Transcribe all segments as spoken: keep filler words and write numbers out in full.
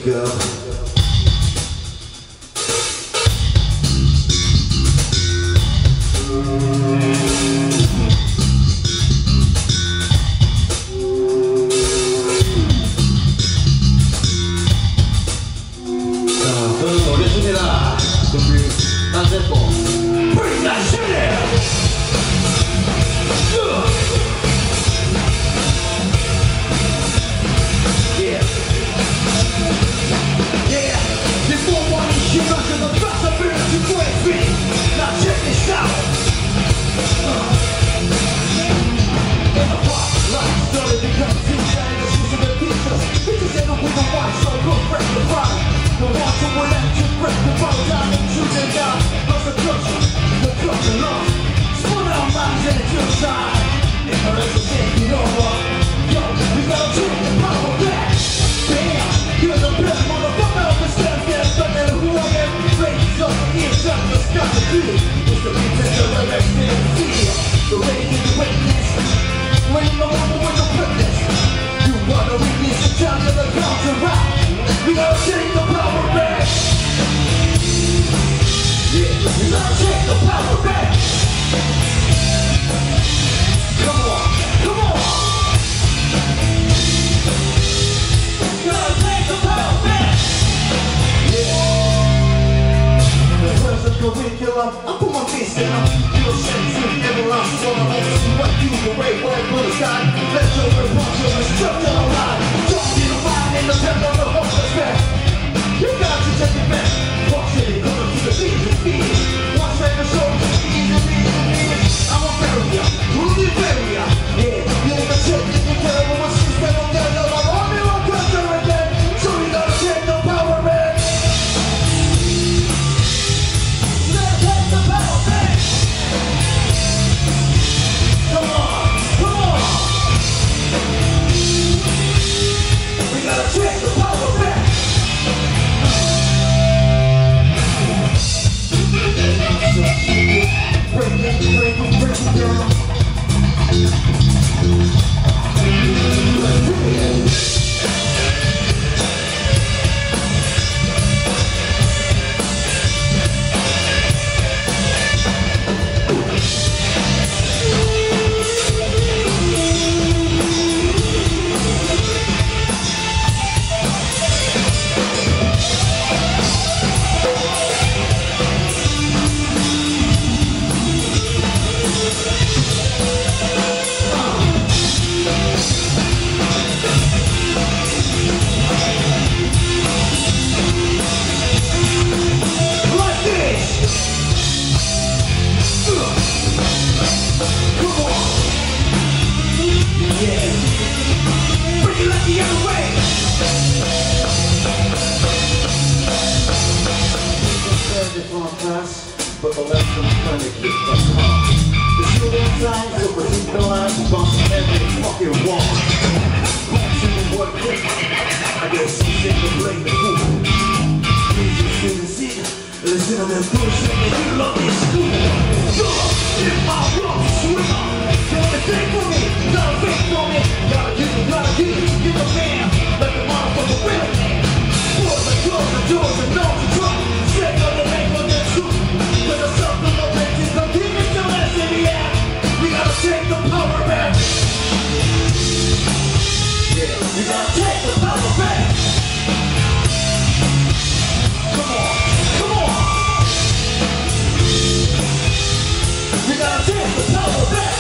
wake up. 자, 저는 오겠습니다. 준비, 딴 템포. Bring that shit in! Yeah. Yeah. This one one is you to the possibility to break me. Now check this out. Uh. In the park, life started to come to shine the shoes of the teachers. Bitches ain't no with the white, so go break the body. The one to will let you break the body down and shoot it down. Cause the culture, the culture love. Spun our minds in a good time. If the rest is taking over, yo, we gotta take the power back. Damn, you're the best motherfucker of the steps that better than who I am. Raise up, ears up, the sky to do. It's the pretend of the next thing to see. The rage and the witness. When you know I'm with the witness. You wanna weakness and tell you the counter rap. We gotta take the power back. Yeah, we gotta take the power back. Come on, come on. We gotta take the power back. Yeah. The words of curriculum, I put my fist in them. You'll send to the everlasting soul. I want to see what you the way, what I put aside. Let's go and punch your instructor alive. Don't get a mind in the temple of the hopeless back. You got to take it back. Walk city, come to the beat, the beat. One second, so easy, easy, easy. I'm a barrier, truly barrier. Yeah, you ain't gonna take it, you can't ever want to spend on that. I'm on me, I'm gonna again. So you gotta take the power back. You gotta take the power back. Come on, come on. We gotta take the power back. Break it, break it, break it down. Let's do it. But the left from planet is the car. The shooting signs will proceed the lines and bump every fucking wall. Watching what quick, I guess you think the blame the fool. Music, student, see, listen to this bullshit and you love this school. You're in my room, swimmer. You wanna think for me, gotta think for me. Gotta give it, gotta give it, give a man. Let the motherfucker win it. Doors and doors and doors and no control. Straight on the name of the truth. With a something of it is the demon to us in the air. We gotta take the power back. Yeah, we gotta take the power back. Come on, come on. We gotta take the power back.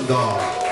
반갑습니다.